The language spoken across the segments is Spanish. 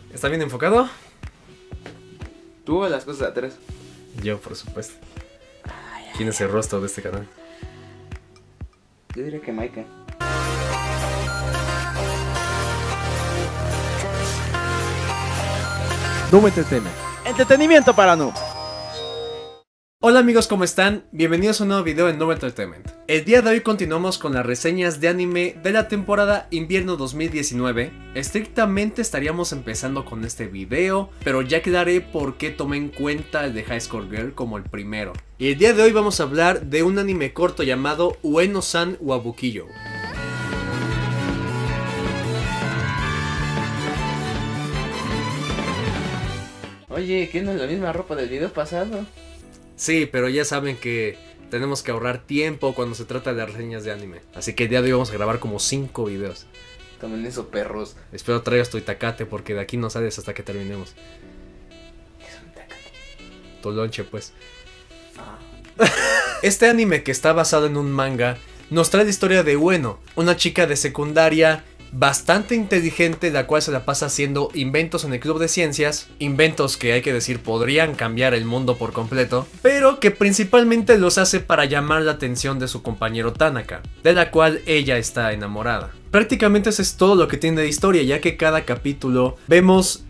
¿Está bien enfocado? Tú las cosas de atrás. Yo, por supuesto. ¿Quién es el rostro de este canal? Yo diría que Maika. Noob Entertainment. Entretenimiento para noobs. Hola amigos, ¿cómo están? Bienvenidos a un nuevo video en Noob Entertainment. El día de hoy continuamos con las reseñas de anime de la temporada invierno 2019. Estrictamente estaríamos empezando con este video, pero ya aclaré por qué tomé en cuenta el de High Score Girl como el primero. Y el día de hoy vamos a hablar de un anime corto llamado Ueno-san Wabukiyo. Oye, ¿qué no es la misma ropa del video pasado? Sí, pero ya saben que tenemos que ahorrar tiempo cuando se trata de las reseñas de anime. Así que el día de hoy vamos a grabar como 5 videos. Tomen eso, perros. Espero traigas tu itacate porque de aquí no sales hasta que terminemos. ¿Qué es un itacate? Tu lonche, pues. Ah. Este anime, que está basado en un manga, nos trae la historia de Ueno, una chica de secundaria bastante inteligente, la cual se la pasa haciendo inventos en el club de ciencias, inventos que hay que decir podrían cambiar el mundo por completo, pero que principalmente los hace para llamar la atención de su compañero Tanaka, de la cual ella está enamorada. Prácticamente eso es todo lo que tiene de historia, ya que cada capítulo vemos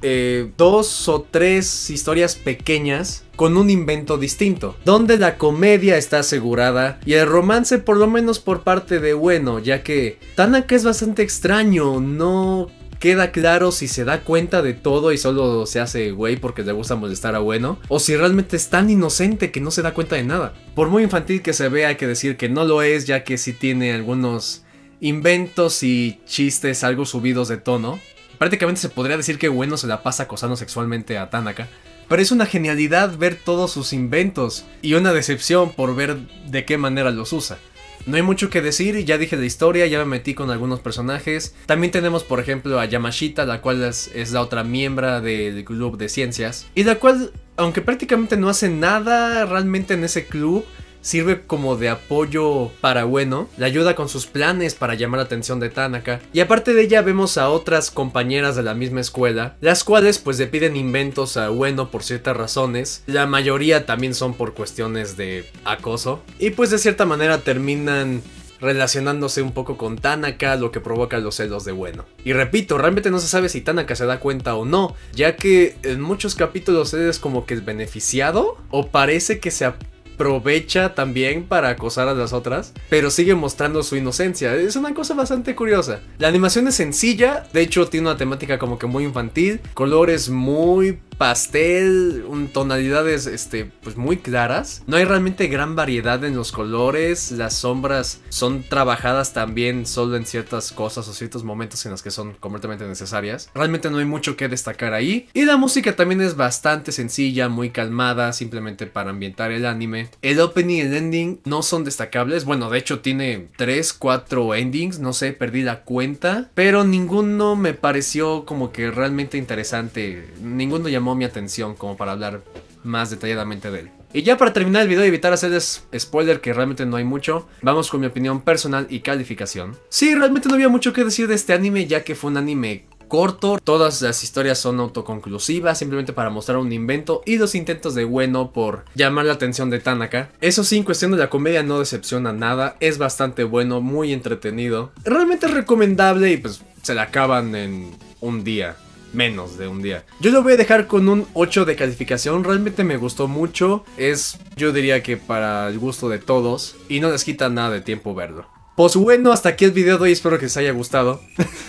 2 o 3 historias pequeñas con un invento distinto, donde la comedia está asegurada y el romance por lo menos por parte de Ueno, ya que Tanaka es bastante extraño, no queda claro si se da cuenta de todo y solo se hace güey porque le gusta molestar a Ueno, o si realmente es tan inocente que no se da cuenta de nada. Por muy infantil que se vea, hay que decir que no lo es, ya que sí tiene algunos inventos y chistes algo subidos de tono. Prácticamente se podría decir que Ueno se la pasa acosando sexualmente a Tanaka, pero es una genialidad ver todos sus inventos y una decepción por ver de qué manera los usa. No hay mucho que decir, ya dije la historia, ya me metí con algunos personajes. También tenemos por ejemplo a Yamashita, la cual es la otra miembro del club de ciencias, y la cual, aunque prácticamente no hace nada realmente en ese club, sirve como de apoyo para Ueno, le ayuda con sus planes para llamar la atención de Tanaka. Y aparte de ella vemos a otras compañeras de la misma escuela, las cuales pues le piden inventos a Ueno por ciertas razones. La mayoría también son por cuestiones de acoso, y pues de cierta manera terminan relacionándose un poco con Tanaka, lo que provoca los celos de Ueno. Y repito, realmente no se sabe si Tanaka se da cuenta o no, ya que en muchos capítulos él es como que es beneficiado, o parece que se aprovecha también para acosar a las otras, pero sigue mostrando su inocencia. Es una cosa bastante curiosa. La animación es sencilla, de hecho tiene una temática como que muy infantil, colores muy pastel, tonalidades pues muy claras. No hay realmente gran variedad en los colores, las sombras son trabajadas también solo en ciertas cosas o ciertos momentos en los que son completamente necesarias. Realmente no hay mucho que destacar ahí, y la música también es bastante sencilla, muy calmada, simplemente para ambientar el anime. El opening y el ending no son destacables, bueno, de hecho tiene 3, 4 endings, no sé, perdí la cuenta, pero ninguno me pareció como que realmente interesante, ninguno llamó mi atención como para hablar más detalladamente de él. Y ya para terminar el video y evitar hacerles spoiler, que realmente no hay mucho, vamos con mi opinión personal y calificación. Sí, realmente no había mucho que decir de este anime, ya que fue un anime corto, todas las historias son autoconclusivas, simplemente para mostrar un invento y los intentos de Ueno por llamar la atención de Tanaka. Eso sí, en cuestión de la comedia no decepciona nada, es bastante bueno, muy entretenido, realmente es recomendable y pues se la acaban en un día. Menos de un día. Yo lo voy a dejar con un 8 de calificación. Realmente me gustó mucho. Es, yo diría que para el gusto de todos, y no les quita nada de tiempo verlo. Pues bueno, hasta aquí el video de hoy. Espero que les haya gustado.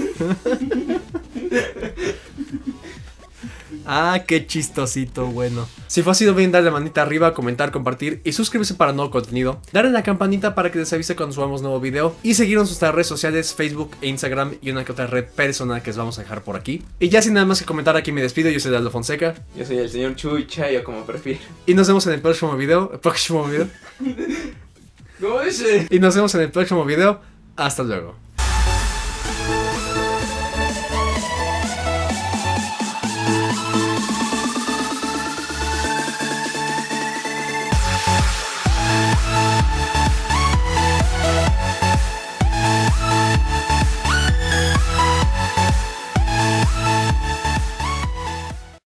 Ah, qué chistosito, bueno. Si fue así, no olviden darle manita arriba, comentar, compartir y suscribirse para nuevo contenido. Darle a la campanita para que les avise cuando subamos nuevo video. Y seguirnos en nuestras redes sociales, Facebook e Instagram, y una que otra red personal que les vamos a dejar por aquí. Y ya sin nada más que comentar, aquí me despido. Yo soy Aldo Fonseca. Yo soy el señor Chuy Chayo, como prefiero. Y nos vemos en el próximo video. ¿Cómo dice? Y nos vemos en el próximo video. Hasta luego.